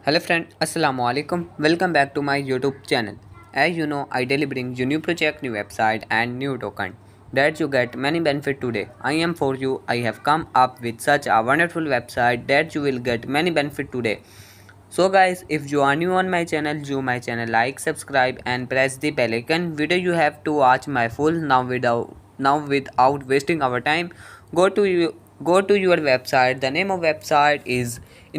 Hello friend, Assalamu alaikum. Welcome back to my YouTube channel. As you know, I daily bring you new project, new website and new token that you get many benefit today. I am for you. I have come up with such a wonderful website that you will get many benefit today. So guys, if you are new on my channel, do my channel like, subscribe and press the bell icon. Video you have to watch my full now without wasting our time. Go to your website. The name of website is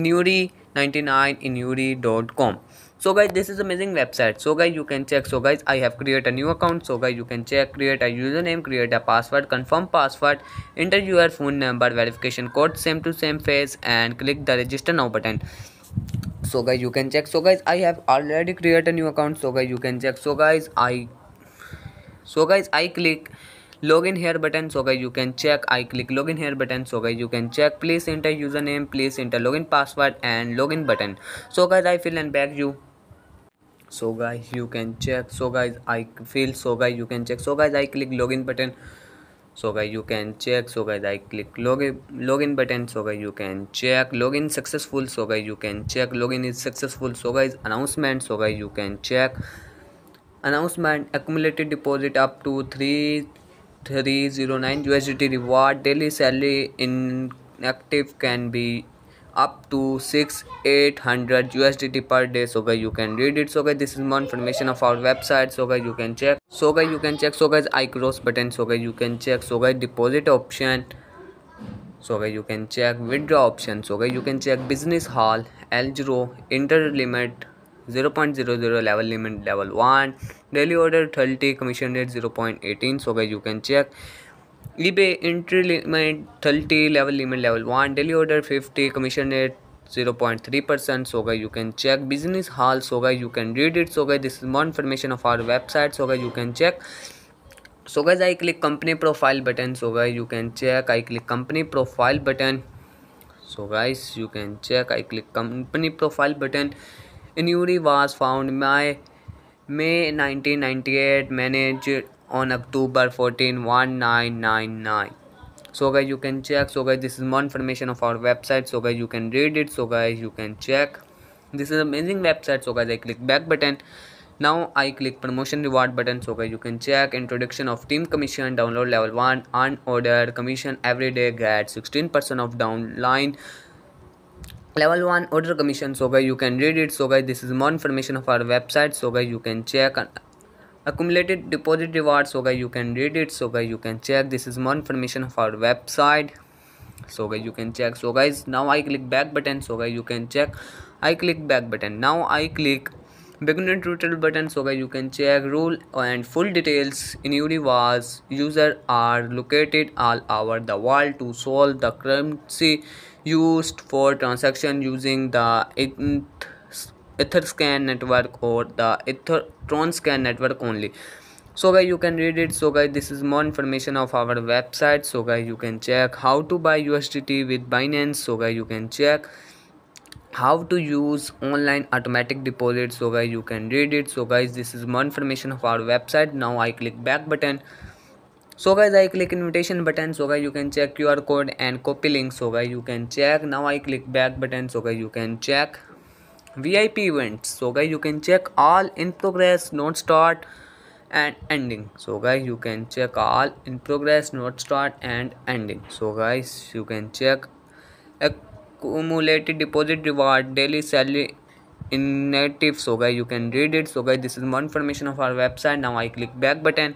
inuri99inuri.com. So guys, this is amazing website. So guys, you can check. So guys, I have created a new account. So guys, you can check, create a username, create a password, confirm password, enter your phone number, verification code, same to same face, and click the register now button. So guys, you can check. So guys, I have already created a new account. So guys, you can check. So guys, I click login here button. So guys, you can check. I click login here button. So guys, you can check. Please enter username, please enter login password and login button. So guys, I fill and back you. So guys, you can check. So guys, I fill. So guys, you can check. So guys, I click login button. So guys, you can check. So guys, I click login button. So guys, you can check login successful. So guys, you can check login is successful. So guys, announcement. So guys, you can check announcement, accumulated deposit up to 3309 USDT, reward daily salary inactive can be up to 6,800 USDT per day. So guys, you can read it. So guys, this is more information of our website. So guys, you can check. So guys, you can check. So guys, I cross button. So guys, you can check. So guys, deposit option. So guys, you can check withdraw option. So guys, you can check business hall, L0, enter limit 0.00, level limit level 1, daily order 30, commission rate 0.18. So guys, you can check eBay, entry limit 30, level limit level 1, daily order 50, commission rate 0.3%. So guys, you can check business hall. So guys, you can read it. So guys, this is more information of our website. So guys, you can check. So guys, I click company profile button. So guys, you can check. I click company profile button. So guys, you can check. I click company profile button. Inuri was found May 1998, managed on October 14, 1999. So guys, you can check. So guys, this is more information of our website. So guys, you can read it. So guys, you can check. This is amazing website. So guys, I click back button. Now I click promotion reward button. So guys, you can check introduction of team commission, download level 1, on order commission every day, get 16% of downline level 1 order commission. So guys, you can read it. So guys, this is more information of our website. So guys, you can check accumulated deposit reward. So guys, you can read it. So guys, you can check. This is more information of our website. So guys, you can check. So guys, now I click back button. So guys, you can check. I click back button. Now I click beginner tutorial button. So guys, you can check rule and full details. In was user are located all over the world to solve the currency used for transaction using the Etherscan network or the Etherscan network only. So guys, you can read it. So guys, this is more information of our website. So guys, you can check how to buy USDT with Binance. So guys, you can check how to use online automatic deposit. So guys, you can read it. So guys, this is more information of our website. Now I click back button. So guys, I click invitation button. So guys, you can check QR code and copy link. So guys, you can check. Now I click back button. So guys, you can check VIP events. So guys, you can check all in progress, not start and ending. So guys, you can check all in progress, not start and ending. So guys, you can check accumulated deposit reward daily salary inactive. So guys, you can read it. So guys, this is more information of our website. Now I click back button.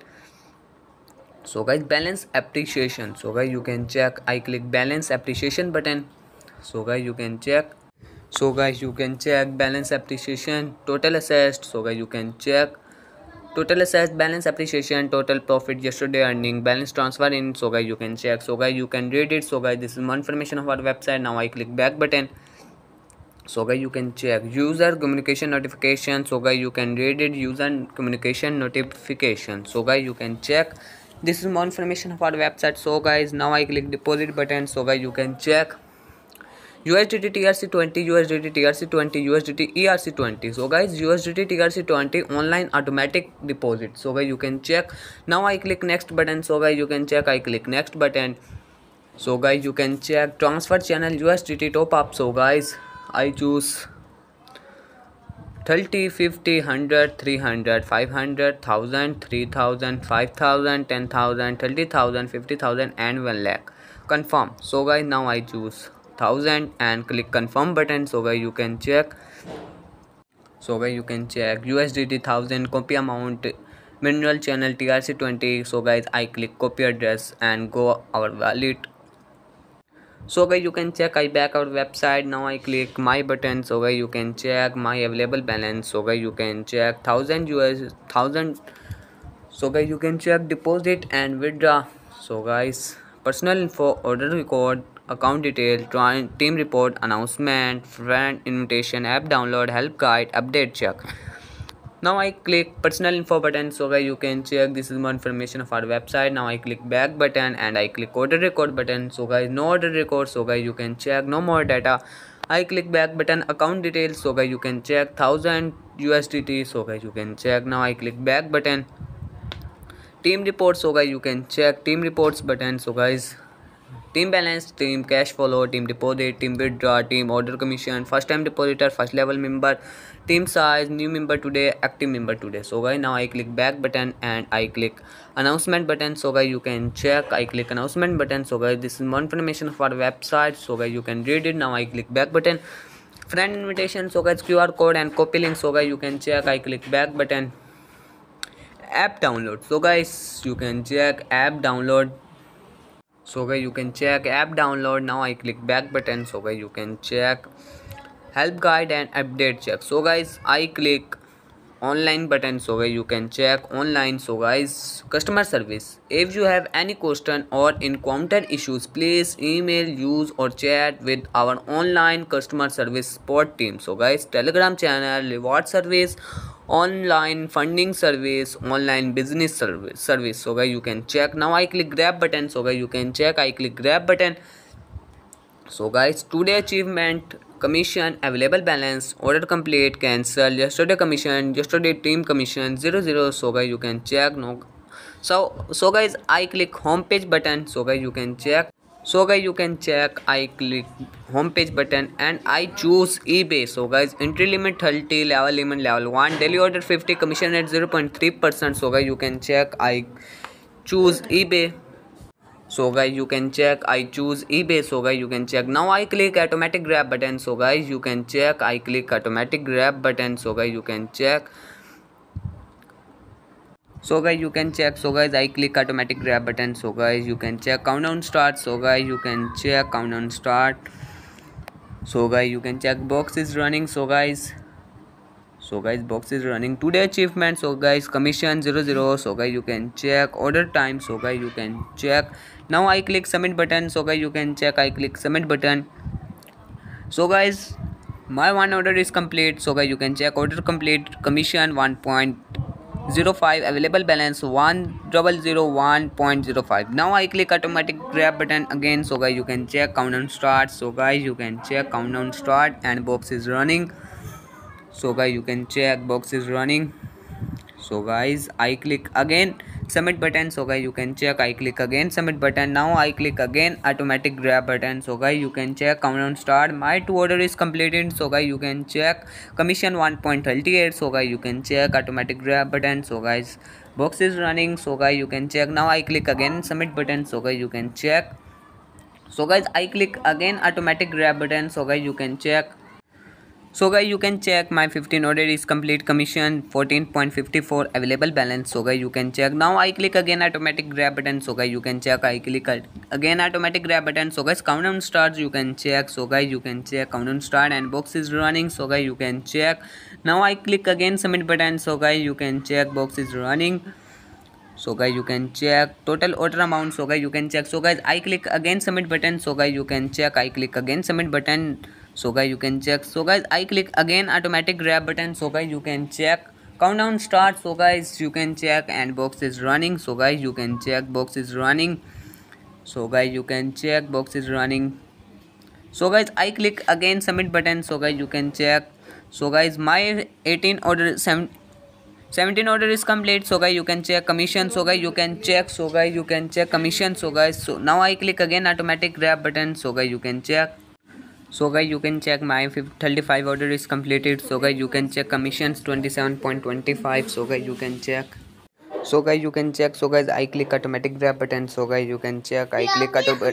So guys, balance appreciation. So guys, you can check. I click balance appreciation button. So guys, you can check. So guys, you can check balance appreciation, total assessed. So guys, you can check total assessed, balance appreciation, total profit, yesterday earning, balance transfer in. So guys, you can check. So guys, you can read it. So guys, this is more information of our website. Now I click back button. So guys, you can check user communication notification. So guys, you can read it, user communication notification. So guys, you can check. This is more information of our website. So guys, now I click deposit button. So guys, you can check USDT TRC20, USDT TRC20, USDT ERC20. So guys, USDT TRC20 online automatic deposit. So guys, you can check. Now I click next button. So guys, you can check. I click next button. So guys, you can check transfer channel USDT top up. So guys, I choose 30, 50, 100, 300, 500, 1000, 3000, 5000, 10,000, 30,000, 50,000 and 1 lakh. Confirm. So guys, now I choose 1000 and click confirm button. So guys, you can check. So guys, you can check USDT 1000 copy amount, mineral channel TRC20. So guys, I click copy address and go our wallet. So guys, you can check I back our website. Now I click my button. So guys, you can check my available balance. So guys, you can check 1000. So guys, you can check deposit and withdraw. So guys, personal info, order record, account detail, team report, announcement, friend invitation, app download, help guide, update check. Now I click personal info button. So guys, you can check this is more information of our website. Now I click back button and I click order record button. So guys, no order record. So guys, you can check no more data. I click back button, account details. So guys, you can check 1000 USDT. So guys, you can check. Now I click back button, team report. So guys, you can check team reports button. So guys, team balance, team cash follow, team deposit, team withdraw, team order commission, first time depositor, first level member, team size, new member today, active member today. So guys, now I click back button and I click announcement button. So guys, you can check. I click announcement button. So guys, this is more information of our website. So guys, you can read it. Now I click back button, friend invitation. So guys, QR code and copy link. So guys, you can check. I click back button, app download. So guys, you can check app download. So guys, you can check app download. Now I click back button. So guys, you can check help guide and update check. So guys, I click online button. So guys, you can check online. So guys, customer service, if you have any question or encounter issues, please email, use or chat with our online customer service support team. So guys, telegram channel, reward service, online funding service, online business service. So guys, you can check. Now I click grab button. So guys, you can check. I click grab button. So guys, today achievement, commission, available balance, order complete, cancel, yesterday commission, yesterday team commission 00. So guys, you can check. No, so guys, I click homepage button. So guys, you can check. So guys, you can check. I click homepage button and I choose eBay. So guys, entry limit 30, level limit level 1, daily order 50, commission at 0.3%. So guys, you can check. I choose eBay. So guys, you can check. I choose eBay. So guys, you can check. Now I click automatic grab button. So guys, you can check. I click automatic grab button. So guys, you can check. So guys, you can check. So guys, I click automatic grab button. So guys, you can check countdown start. So guys, you can check countdown start. So guys, you can check box is running. So guys, box is running. Today achievement. So guys, commission 00. So guys, you can check order time. So guys, you can check. Now I click submit button. So guys, you can check. I click submit button. So guys, my one order is complete. So guys, you can check order complete, commission 1.05, available balance 1001.05. Now I click automatic grab button again. So guys, you can check countdown start. So guys, you can check countdown start and box is running. So guys, you can check box is running. So guys, I click again submit button. So guys, you can check. I click again submit button. Now I click again automatic grab button. So guys, you can check countdown start. My two order is completed. So guys, you can check commission 1.38. So guys, you can check automatic grab button. So guys, box is running. So guys, you can check. Now I click again submit button. So guys, you can check. So guys, I click again automatic grab button. So guys, you can check. So guys, you can check my 15 order is complete, commission 14.54, available balance. So guys, you can check. Now I click again automatic grab button. So guys, you can check. I click again automatic grab button. So guys, countdown starts. You can check. So guys, you can check countdown start and box is running. So guys, you can check. Now I click again submit button. So guys, you can check box is running. So guys, you can check total order amount. So guys, you can check. So guys, I click again submit button. So guys, you can check. I click again submit button. So guys, you can check. So guys, I click again automatic grab button. So guys, you can check countdown start. So guys, you can check and box is running. So guys, you can check box is running. So guys, you can check box is running. So guys, I click again submit button. So guys, you can check. So guys, my 17 order is complete. So guys, you can check commission. So guys, you can check. So guys, you can check commission. So guys, so now I click again automatic grab button. So guys, you can check. So guys, you can check my 35 order is completed. So guys, you can check commissions 27.25. So guys, you can check. So guys, you can check. So guys, I click automatic grab button. So guys, you can check. I click auto.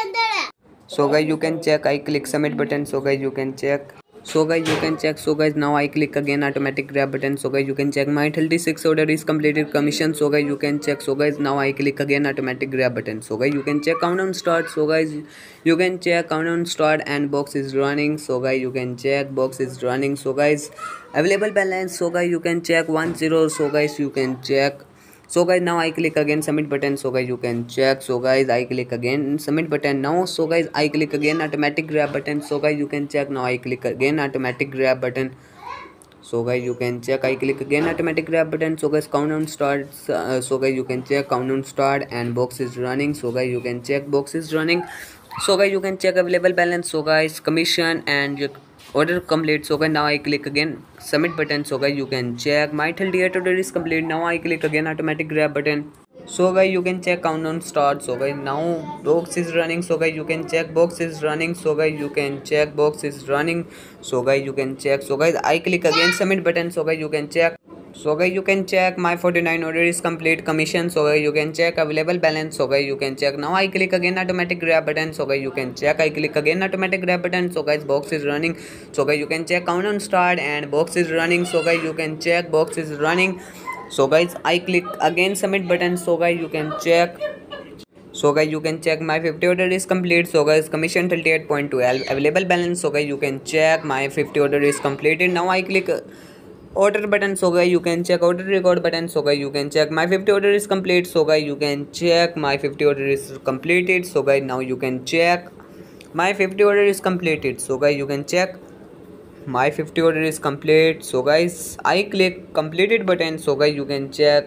So guys, you can check. I click submit button. So guys, you can check. So guys, you can check. So guys, now I click again automatic grab button. So guys, you can check my 36 order is completed commission. So guys, you can check. So guys, now I click again automatic grab button. So guys, you can check countdown start. So guys, you can check countdown start and box is running. So guys, you can check box is running. So guys, available balance. So guys, you can check 10. So guys, you can check. So guys, now I click again submit button. So guys, you can check. So guys, I click again submit button now. So guys, I click again automatic grab button. So guys, you can check. Now I click again automatic grab button. So guys, you can check. I click again automatic grab button. So guys, countdown starts. So guys, you can check countdown start and box is running. So guys, you can check box is running. So guys, you can check available balance. So guys, commission and your order complete. So guys, now I click again submit button. So guys, you can check my 38 order is complete. Now I click again automatic grab button. So guys, you can check countdown start. So guys, now box is running. So guys, you can check box is running. So guys, you can check box is running. So guys, you can check. So guys, I click again submit button. So guys, you can check. So guys, you can check my 49 order is complete commission. So guys, you can check available balance. So guys, you can check. Now I click again automatic grab button. So guys, you can check. I click again automatic grab button. So guys, box is running. So guys, you can check countdown start and box is running. So guys, you can check box is running. So guys, I click again submit button. So guys, you can check. So guys, you can check my 50 order is complete. So guys, commission 38.12 available balance. So guys, you can check my 50 order is completed. Now I click order button. So guys, you can check order record button. So guys, you can check my 50 order is complete. So guys, you can check my 50 order is completed. So guys, now you can check my 50 order is completed. So guys, you can check my 50 order is complete. So guys, I click completed button. So guys, you can check.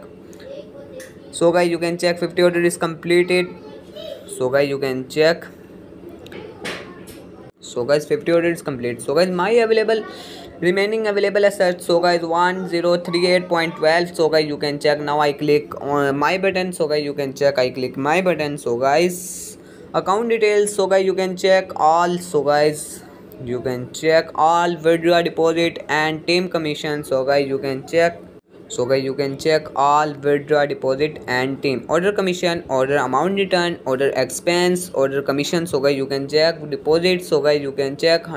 So guys, you can check 50 order is completed. So guys, you can check. So guys, 50 order is complete. So guys, my available remaining available assets. So guys, 1038.12. So guys, you can check. Now I click on my button. So guys, you can check. I click my button. So guys, account details. So guys, you can check all. So guys, you can check all withdraw deposit and team commission. So guys, you can check. So guys, you can check all withdraw deposit and team order commission, order amount return, order expense, order commission. So guys, you can check deposit. So guys, you can check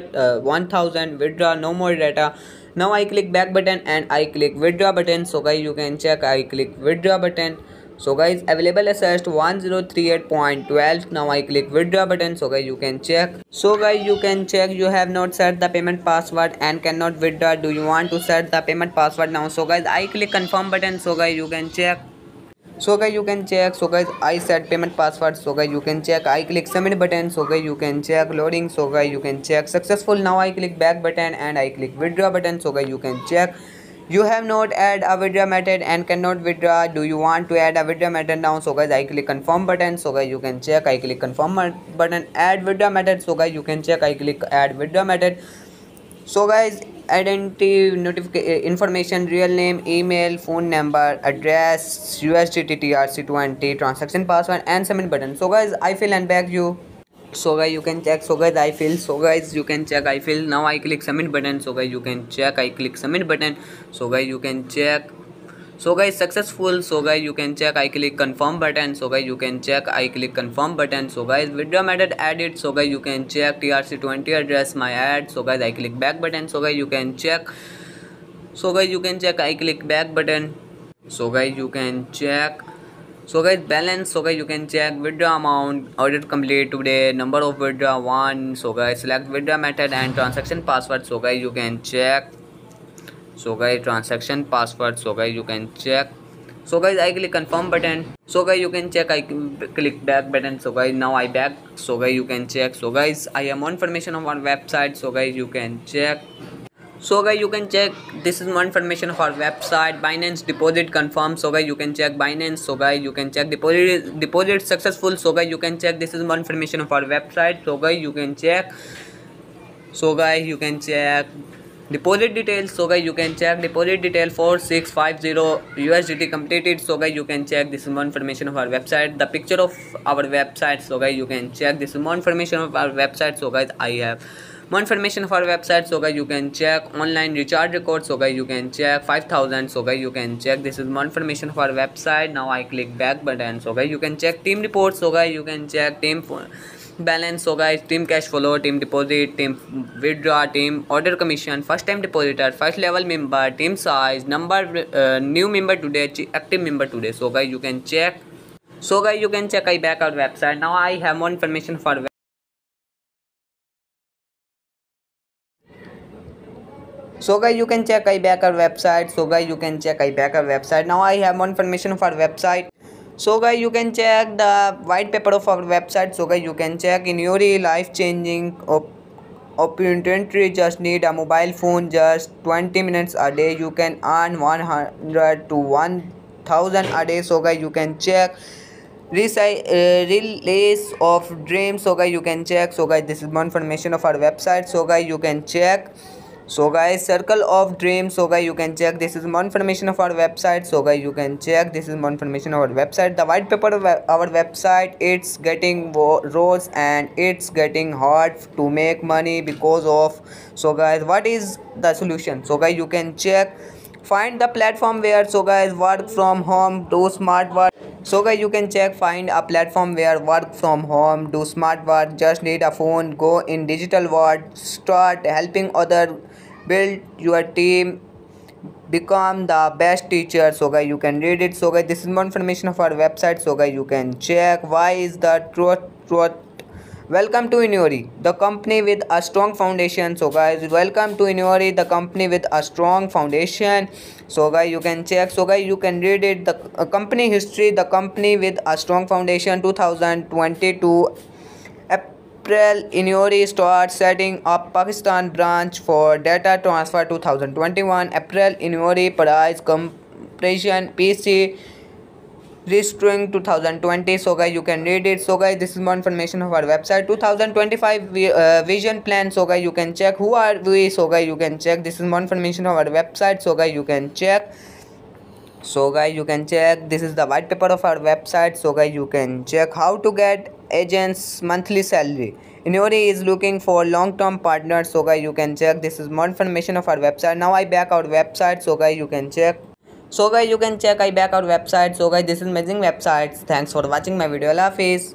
1000 withdraw, no more data. Now I click back button and I click withdraw button. So guys, you can check. I click withdraw button. So guys, available assets 1038.12. Now I click withdraw button. So guys, you can check. So guys, you can check. You have not set the payment password and cannot withdraw. Do you want to set the payment password now? So guys, I click confirm button. So guys, you can check. So guys, you can check. So guys, I set payment password. So guys, you can check. I click submit button. So guys, you can check loading. So guys, you can check successful. Now I click back button and I click withdraw button. So guys, you can check. You have not add a withdraw method and cannot withdraw. Do you want to add a withdraw method now? So guys, I click confirm button. So guys, you can check. I click confirm button, add withdraw method. So guys, you can check. I click add withdraw method. So guys, identity notification information, real name, email, phone number, address, USDT TRC20, transaction password and submit button. So guys, I fill and back you. So guys, you can check. So guys, I fill. So guys, you can check. I fill. Now I click submit button. So guys, you can check. I click submit button. So guys, you can check. So guys, successful. So guys, you can check. I click confirm button. So guys, you can check. I click confirm button. So guys, withdraw method added. So guys, you can check TRC20 address my ad. So guys, I click back button. So guys, you can check. So guys, you can check. I click back button. So guys, you can check. So guys, balance. So guys, you can check withdraw amount, order complete today, number of withdraw 1. So guys, select withdraw method and transaction password. So guys, you can check. So guys, transaction password. So guys, you can check. So guys, I click confirm button. So guys, you can check. I click back button. So guys, now I back. So guys, you can check. So guys, I am on information of our website. So guys, you can check. So guys, you can check. This is more information of our website. Binance deposit confirmed. So guys, you can check Binance. So guys, you can check deposit successful. So guys, you can check. This is more information of our website. So guys, you can check. So guys, you can check Deposit details. So guys, you can check deposit detail 4650 USDT completed. So guys, you can check. This is more information of our website. The picture of our website. So guys, you can check. This is more information of our website. So guys, I have more information of our website. So guys, you can check online recharge record. So guys, you can check 5000. So guys, you can check. This is more information of our website. Now I click back button. So guys, you can check team report. So guys, you can check team balance. So guys, team cash flow, team deposit, team withdraw, team order commission, first time depositor, first level member, team size, number, new member today, active member today. So guys, you can check. So guys, you can check. I back our website. Now I have more information for so guys, you can check I back our website. So guys, you can check I back our website. Now I have more information of our website. So guys, you can check the white paper of our website. So guys, you can check in your life changing opportunity. Just need a mobile phone, just 20 minutes a day. You can earn 100 to 1000 a day. So guys, you can check release of dreams. So guys, you can check. So guys, this is more information of our website. So guys, you can check. So guys, circle of dreams. So guys, you can check. This is more information of our website. So guys, you can check. This is more information of our website. The white paper of our website, it's getting rose and it's getting hard to make money because of. So guys, what is the solution? So guys, you can check. Find the platform where, so guys, work from home, do smart work. So guys, you can check. Find a platform where work from home, do smart work, just need a phone, go in digital world, start helping other, build your team, become the best teacher. So guys, you can read it. So guys, this is more information of our website. So guys, you can check. Why is the truth. Welcome to Inori, the company with a strong foundation. So guys, welcome to Inori, the company with a strong foundation. So guys, you can check. So guys, you can read it. The company history, the company with a strong foundation. 2022 April, Inori starts setting up Pakistan branch for data transfer. 2021 April, Inori price compression PC restoring 2020. So guys, you can read it. So guys, this is more information of our website. 2025 vision plan. So guys, you can check. Who are we? So guys, you can check. This is more information of our website. So guys, you can check. So guys, you can check. This is the white paper of our website. So guys, you can check how to get agents monthly salary. Inori is looking for long-term partners. So guys, you can check. This is more information of our website. Now I back our website. So guys, you can check. So guys, you can check. I back our website. So guys, this is amazing websites. Thanks for watching my video. Allah Hafiz.